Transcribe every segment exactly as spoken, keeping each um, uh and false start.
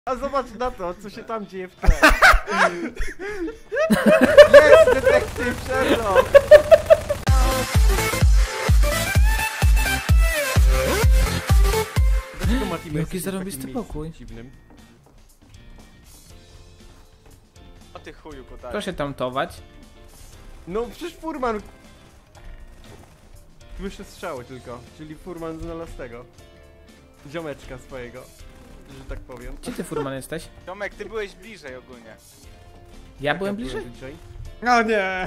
A zobacz na to, co się tam dzieje w tle. Jest detektyw Sherlock! Dlaczego Mati Jaki zarąbisty pokój. Dziwnym? O ty chuju kotary. Proszę tamtować. No przecież furman... Słyszę strzały tylko, czyli furman znalazł tego. Ziomeczka swojego, że tak powiem. Gdzie ty, furman, jesteś? Tomek, ty byłeś bliżej ogólnie. Ja byłem bliżej? No nie!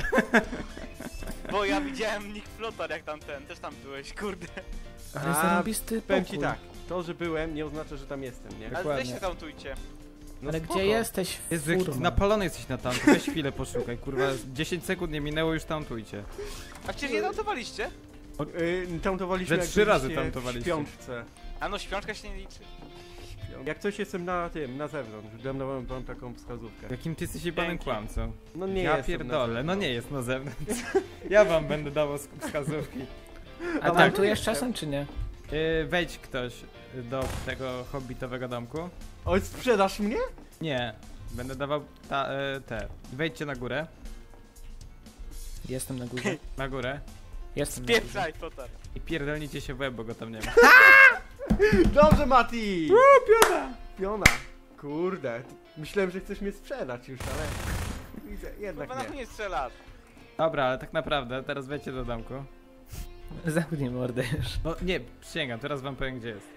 Bo ja widziałem Nick Flotar jak tam ten, też tam byłeś, kurde. Ale A, zarąbisty Powiem pokój. ci tak, to, że byłem, nie oznacza, że tam jestem, nie? Ale Dokładnie. weź się tamtujcie. No Ale spoko. gdzie jesteś, Jezu, jaki furman? napalony jesteś na tamtu, weź chwilę poszukaj, kurwa, dziesięć sekund nie minęło, już tamtujcie. A przecież nie tamtowaliście? Yy, tamtowaliśmy Że jak trzy razy byliście tamtowaliście. w piątce. A no śpiączka się nie liczy. Jak coś jestem na tym, na zewnątrz, dałem wam taką wskazówkę. Jakim ty jesteś jebanym Dzięki. kłamcą. No nie Ja jestem pierdolę, na no nie zewnątrz. jest na zewnątrz. Ja wam będę dawał sk- wskazówki. A tamtujesz czasem, czy nie? Yy, wejdź ktoś do tego hobbitowego domku. Oj, sprzedasz mnie? Nie, będę dawał ta, e, te. Wejdźcie na górę, Jestem na górze. na górę Jestem na górze. Pieprzaj Flotar. i pierdolnijcie się w łeb, bo go tam nie ma. Dobrze, Mati! O, piona! Piona. Kurde, myślałem, że chcesz mnie sprzedać już, ale... Widzę, jednak Chyba na nie. chuj nie strzelasz. Dobra, ale tak naprawdę, teraz wejdźcie do domku. Zamknij mordę już. No nie, przysięgam, teraz wam powiem gdzie jest.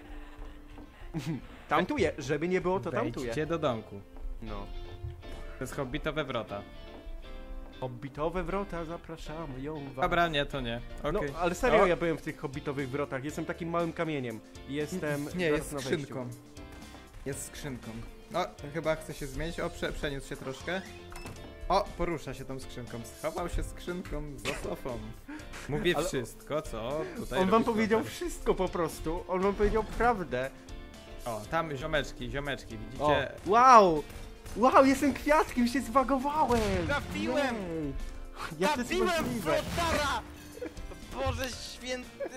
Tamtuję, żeby nie było, to tamtuję. Wejdźcie do domku. No. To jest hobbitowe wrota. Hobbitowe wrota, zapraszamy ją was. Dobra, nie, to nie. Okej. No, ale serio O. ja byłem w tych hobbitowych wrotach, jestem takim małym kamieniem. Jestem Nie, zaraz jest na skrzynką. wejściu. Jest skrzynką. O, chyba chce się zmienić. O, prze, przeniósł się troszkę. O, porusza się tą skrzynką. Schował się skrzynką za sofą. Mówię Ale- wszystko, co tutaj On wam robi powiedział Flotar. wszystko po prostu, on wam powiedział prawdę. O, tam ziomeczki, ziomeczki, O, widzicie? wow! Wow, jestem kwiatkiem, się zwagowałem! Trafiłem! Jej. Jak to jest Trafiłem możliwe? Flotara! Boże święty!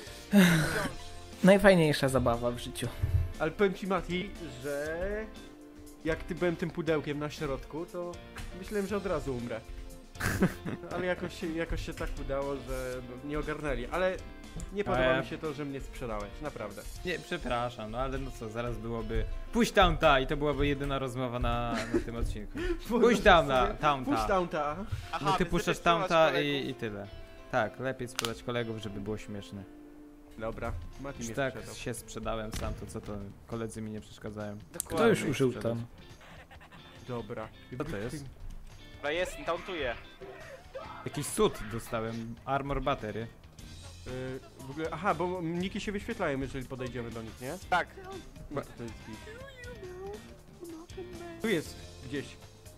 Najfajniejsza zabawa w życiu. Ale powiem ci, Mati, że jak ty byłem tym pudełkiem na środku, to myślałem, że od razu umrę. Ale jakoś się, jakoś się tak udało, że nie ogarnęli. Ale nie podoba ja- mi się to, że mnie sprzedałeś, naprawdę. Nie, przepraszam, no ale no co, zaraz byłoby... Pójdź tam ta i to byłaby jedyna rozmowa na, na tym odcinku. Pójdź tam na, tam Puść ta. tam ta. Aha, No ty więc puszczasz lepiej spróbować tamta kolegów. i, i tyle. Tak, lepiej sprzedać kolegów, żeby było śmieszne. Dobra, Mati Już mnie tak sprzedał. się sprzedałem sam, to co to koledzy mi nie przeszkadzają. Dokładnie. Kto już ich użył sprzedać. tam? Dobra. Co to jest? Dobra, jest, tauntuję. Jakiś cud dostałem, armor battery. Yy, w ogóle, aha, bo niki się wyświetlają, jeżeli podejdziemy do nich, nie? Tak. No to, to jest git. Tu jest gdzieś.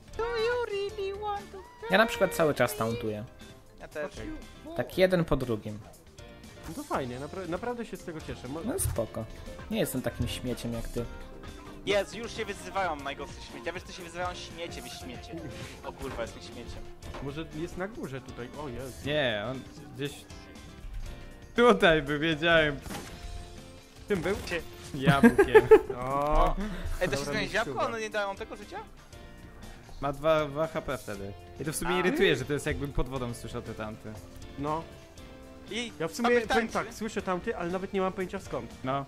Ja na przykład cały czas tauntuję. Ja też. Tak jeden po drugim. No to fajnie, napra naprawdę się z tego cieszę. Mo No spoko. Nie jestem takim śmieciem jak ty. Jest, już się wyzywają najgorsze śmiecie. Ja wiesz, to się wyzywają śmiecie, wy śmiecie. O kurwa, jestem śmieciem. może jest na górze tutaj, o jest. Nie, on gdzieś... Tutaj by wiedziałem. Tym był? Jabłkiem. O, Ej, to się Dobra, zmieni jabłko? mistrzuwa. One nie dają tego życia? Ma dwa, dwa H P wtedy. I to w sumie A. irytuje, że to jest jakbym pod wodą słyszał te tamty. no. I Ja w sumie Tomek powiem tańczy. tak, słyszę tamty, ale nawet nie mam pojęcia skąd. No.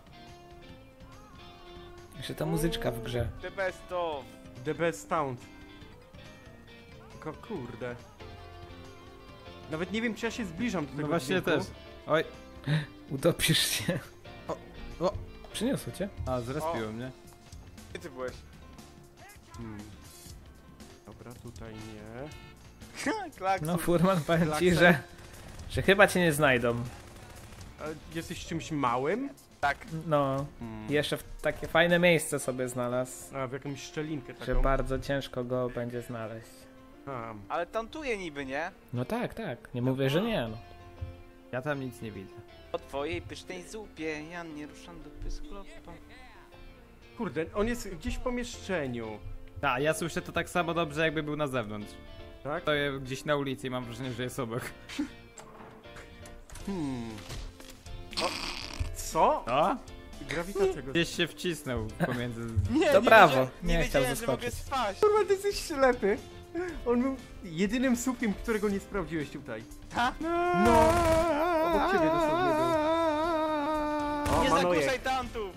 Jeszcze ta muzyczka w grze. The best of. The best sound. Tylko kurde. Nawet nie wiem, czy ja się zbliżam do tego No właśnie dźwięku. też. Oj. Utopisz się. O, o. Przyniosło cię? A, zrespiło O. mnie. Gdzie ty byłeś? Hmm. Dobra, tutaj nie. Klakson. No furman, powiem ci, Klakson. że... Że chyba cię nie znajdą. A jesteś czymś małym? Tak. No. Hmm. I jeszcze w takie fajne miejsce sobie znalazł. A, w jakąś szczelinkę taką. Że bardzo ciężko go będzie znaleźć. A, Ale tauntuję niby, nie? No tak, tak. Nie mówię, że nie. No. Ja tam nic nie widzę. Po twojej pysznej zupie ja nie ruszam dupy z klopa. kurde, on jest gdzieś w pomieszczeniu. Tak, ja słyszę to tak samo dobrze, jakby był na zewnątrz. Tak? Stoję gdzieś na ulicy i mam wrażenie, że jest obok. Hmm. O, co? O? Grawitacja go... Gdzieś się wcisnął pomiędzy... Nie, To nie prawo. wiedziałem- Nie Nie chciał wiedziałem, że mogę zaskoczyć. spaść. Kurwa, ty jesteś ślepy. On był jedynym słupkiem, którego nie sprawdziłeś tutaj. Ha? No, obok ciebie dosłownie był. O, Nie Manojek. zakuszaj tantów!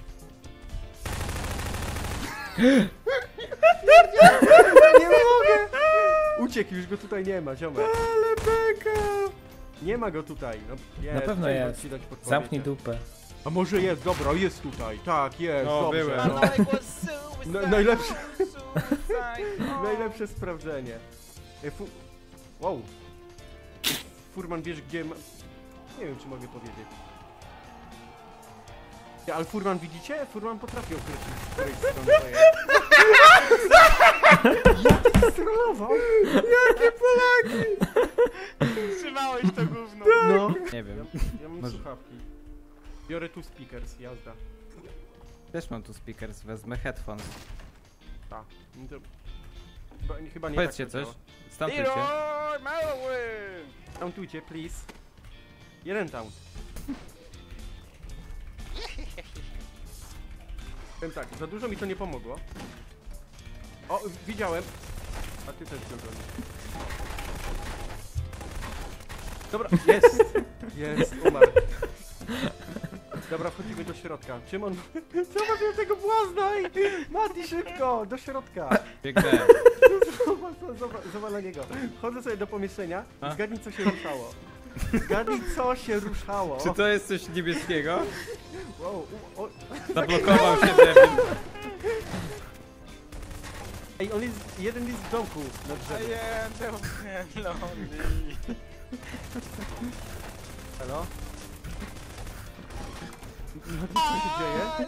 Nie mogę! Uciekł, już go tutaj nie ma, ziomek. Ale beka! Nie ma go tutaj. No, jest, Na pewno chciałem jest. ci dać podpowiedź. Zamknij dupę. A może jest, dobra, jest tutaj. Tak, jest, No, dobrze. byłem. No. Manojek was suicide, No, najlepsze- suicide, o. Najlepsze sprawdzenie. E, fu... Wow. Furman, wiesz gdzie ma... Nie wiem, czy mogę powiedzieć. Ja, ale Furman widzicie? Furman potrafi określić, z której strony to jest. Jak ty strollował? Jakie Polaki! Trzymałeś to gówno. No. Nie Ja, wiem. ja mam Może- słuchawki. Biorę tu speakers, jazda. Też mam tu speakers, wezmę headphones. Tak. No to... Chyba, chyba nie Powiedzcie tak to coś. działa. Stampujcie. Leroy Malowin! Countujcie, please. Jeden count. Powiem tak, za dużo mi to nie pomogło. O, widziałem. A ty też go gonisz. Dobra, jest! Jest, umarł. Dobra, wchodzimy do środka. Czym on... Zobacz na tego błaznaj! Mati, szybko! Do środka! Biegnę. Zobacz, zobacz, zobacz na niego. Wchodzę sobie do pomieszczenia i A? zgadnij, co się ruszało. Zgadnij, co się ruszało. Czy to jest coś niebieskiego? Wow, u, o, Zablokował się debil. ej, on jest, jeden jest w domku na I drzewie. am the lonely. Halo? No to co się dzieje?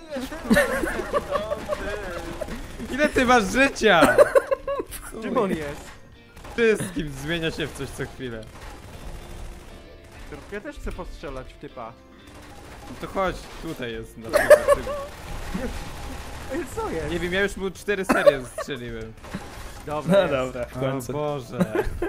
Ile ty masz życia? Czym on jest? Wszystkim zmienia się w coś co chwilę. Ja też chcę postrzelać w typa. No to chodź, tutaj jest na przykład. Ej, co jest? Nie wiem, ja już mu cztery serie strzeliłem. Dobra, No jest. dobra, w O końcu. Boże.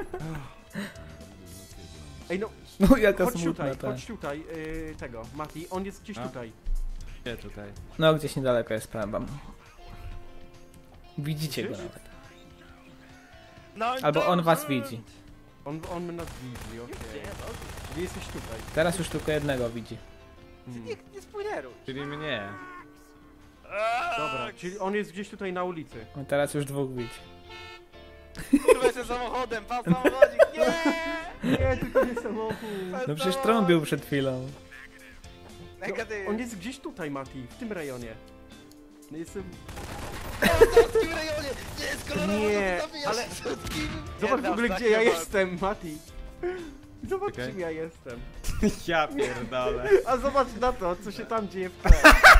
Ej, no, No jaka chodź smutna tutaj, ta. chodź tutaj, yy, tego, Mati, on jest gdzieś A? tutaj. Nie tutaj. No gdzieś niedaleko jest prawa. Widzicie go Widzisz? nawet. No, Albo on was don't. widzi. On, on nas widzi, okej. Czyli jesteś tutaj. Teraz już tylko jednego widzi. Hmm. Nie, nie spoileruj. Czyli mnie. Dobra, czyli on jest gdzieś tutaj na ulicy. No teraz już dwóch widzi. Kurwa, jestem samochodem, pan samochodzik, nie! Nie, tylko nie samochód. No przecież trąbił przed chwilą. Negatywnie. On jest gdzieś tutaj, Mati, w tym rejonie. No jestem... w tym rejonie! Jest kolorowo, Nie, zabija ale- się wszystkim. Zobacz w ogóle, gdzie ja jestem, Mati. Zobacz, Czekaj. czym ja jestem. Ja pierdolę. A zobacz na to, co się tam dzieje w tle.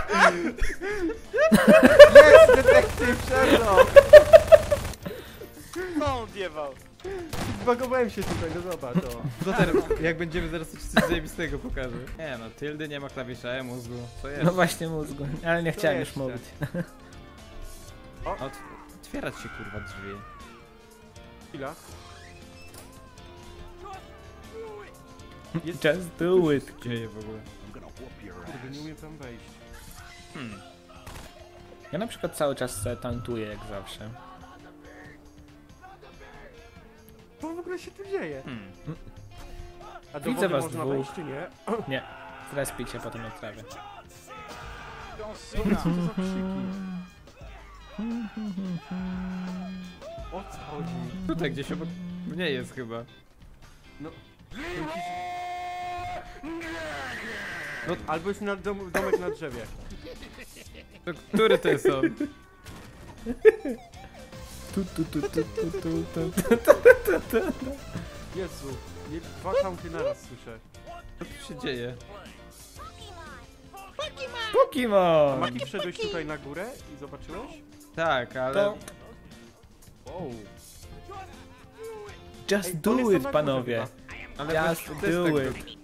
Jest detektyw Sherlock! No, on zjebał. Zbagowałem się tutaj, no zobacz, o. Co teraz? Jak będziemy zaraz coś zajebistego pokażę. Nie no, tyldy nie ma klawisza E mózgu. Co jest? No właśnie mózgu, ale nie Co chciałem już jeszcze? mówić. Ot otwierać się kurwa drzwi. Chwila. Jest... Just do it. Co dzieje w ogóle? Kurde, nie umiem tam wejść. Hmm. Ja na przykład cały czas se tantuję jak zawsze. Co w ogóle się tu dzieje? Hmm. A do Widzę wody was można dwóch. wejść, czy nie? Nie. Zrespicie potem na trawie. Co to za krzyki? O co chodzi? Tutaj gdzieś obok mnie jest chyba. No... No, albo jest na dom, domek na drzewie. To który to jest on? Tu, tu, tu, tu, tu, tu, tu. Jezu, nie, dwa county naraz słyszę. Co tu się dzieje? A Pokemon! Maki, wszedłeś tutaj na górę i zobaczyłeś? Tak, ale... To Wow. just Ej, on do jest tam it, na panowie. górze ale Just bez- też do tak- it.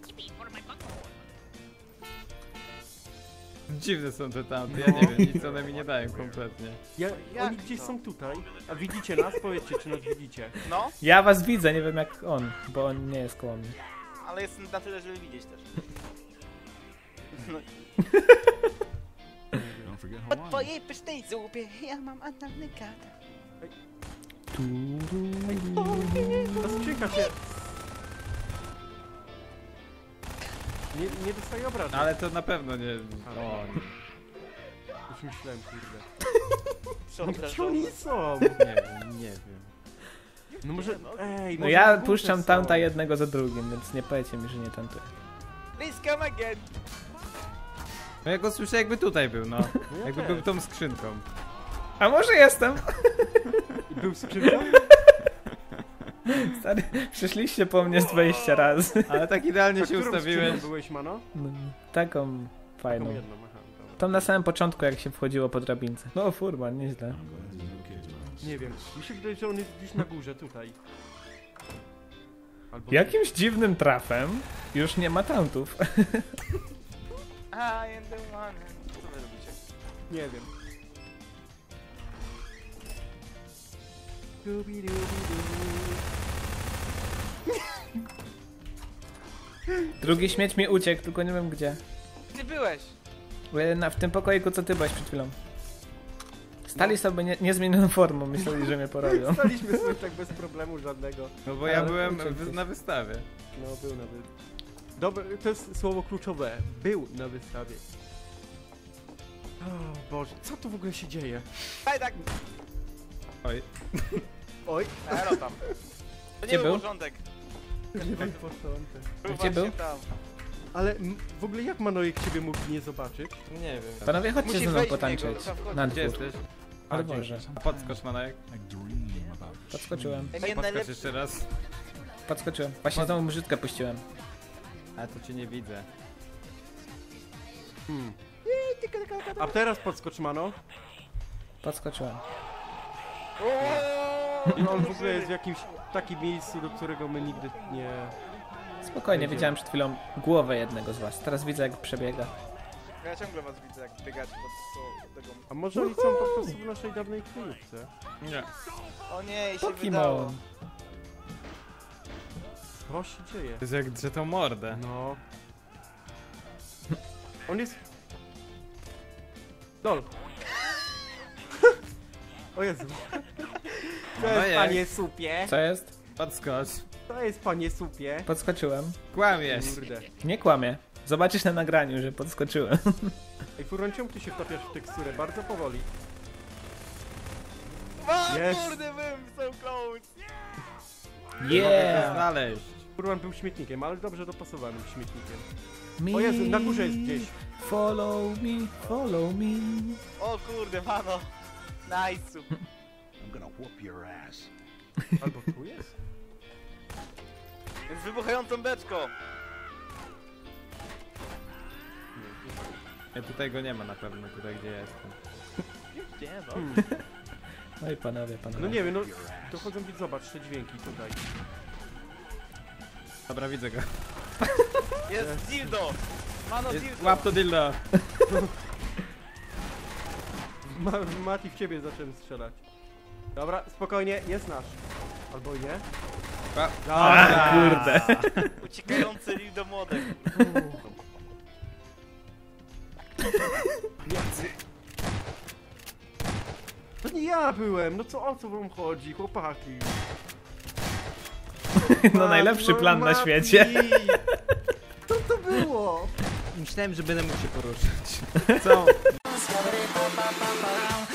Dziwne są te tamte, ja nie wiem, nic one mi nie dają kompletnie. Ja, Jak oni gdzieś to? są tutaj. A widzicie nas? Powiedzcie, czy nas widzicie. No, Ja was widzę, nie wiem jak on, bo on nie jest koło mnie. ale jestem na tyle, żeby widzieć też. No. Po twojej pysznej zupie ja mam analny katar. Ta skrzynka się... Nie, nie dostaje obrażeń. Ale to na pewno nie... O, Już myślałem, kurde. Przepraszam. Gdzie oni są? nie wiem, nie wiem. No może... Ej, No może ja w górze puszczam są. tamta jednego za drugim, więc nie powiecie mi, że nie tamty. Please come again. No ja go słyszę jakby tutaj był, no. No ja Jakby też. był tą skrzynką. A może jestem? Był skrzynką? Stary, przyszliście po mnie z dwadzieścia razy. Ale tak idealnie A się którą ustawiłeś. skrzynką byłeś, Mano? No, taką Taką fajną. jedną, aha, dobra. Tam na samym początku, jak się wchodziło po drabince. No furman, nieźle. Nie wiem, mi się wydaje, że on jest gdzieś na górze, tutaj. Albo... Jakimś dziwnym trafem już nie ma tauntów. I am the one. Co wy robicie? Nie wiem. Dubi-dubi-du. Drugi śmieć mi uciekł, tylko nie wiem gdzie. Gdzie byłeś? E, Na, w tym pokoiku, co ty byłeś przed chwilą. Stali sobie nie, niezmienioną formą, myśleli, że mnie porobią. Staliśmy sobie tak bez problemu żadnego. No bo ja Ale byłem uciekł wy- gdzieś. na wystawie. No, był na wystawie. Dobre, to jest słowo kluczowe. Był na wystawie. O Boże, co tu w ogóle się dzieje? Daj tak. Oj. Oj, Elo tam. To Gdzie nie był był? porządek. nie wiem początek. Był Gdzie był? właśnie tam. Ale m, w ogóle jak Manojek ciebie mógł nie zobaczyć? Nie wiem. Panowie, chodźcie Musisz ze mną wejść w potańczyć. niego, trzeba wchodzić. Na Gdzie dwór. jesteś? Na A, dworze. A podskocz Manojek. Podskoczyłem. Ej, nie Podskocz najlepszy. jeszcze raz. Podskoczyłem. Właśnie znowu brzydkę puściłem. A to cię nie widzę. Hmm. A teraz podskocz, Mano. Podskoczyłem. I on w ogóle jest w jakimś takim miejscu, do którego my nigdy nie... Spokojnie, widziałem przed chwilą głowę jednego z was. Teraz widzę, jak przebiega. Ja ciągle was widzę, jak biegacie pod po tego. A może oni są po prostu w naszej dawnej kryjówce? Nie. O nie, i się wydało. Pokemon. Co się dzieje? To jest jak drze tą mordę. No. On jest... Dol. O Jezu. To jest Manojek. panie supie. Co jest? Podskocz. To jest panie supie. Podskoczyłem. Kłamiesz. Kurde. Nie kłamię. Zobaczysz na nagraniu, że podskoczyłem. Ej, Furoncią, ty się wtapiasz w teksturę bardzo powoli. O Jest. kurde, byłem so close. Mogę to Yeah! znaleźć. Furman był śmietnikiem, ale dobrze dopasowanym śmietnikiem. Me, O Jezu, na górze jest gdzieś. Follow me, follow me. O kurde, mano. Nice. I'm gonna whoop your ass. Albo tu jest? Jest wybuchającą beczką. Ja tutaj go nie ma na pewno, tutaj gdzie jestem. Gdzie no? Hmm. Oj panowie, panowie. No nie wiem, no to chodzą widz, zobacz te dźwięki tutaj. Dobra, widzę go. Jest dildo. Mano Jest, dildo. łap to dildo. Ma, Mati, w ciebie zacząłem strzelać. Dobra, spokojnie, jest nasz. Albo i nie. A, A, kurde. Uciekający dildo młodek. To nie ja byłem, no co, o co wam chodzi, chłopaki? No najlepszy plan na Mati! świecie. Co to było? Myślałem, że będę mógł się poruszać. Co?